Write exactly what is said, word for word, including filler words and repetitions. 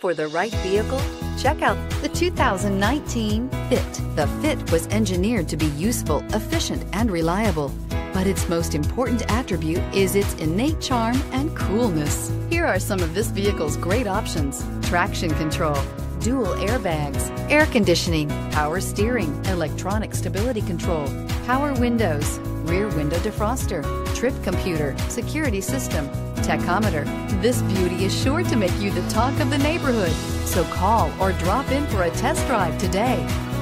for the right vehicle? Check out the two thousand nineteen Fit. The Fit was engineered to be useful, efficient, and reliable. But its most important attribute is its innate charm and coolness. Here are some of this vehicle's great options: traction control, dual airbags, air conditioning, power steering, electronic stability control, power windows, rear window defroster, trip computer, security system, tachometer. This beauty is sure to make you the talk of the neighborhood. So call or drop in for a test drive today.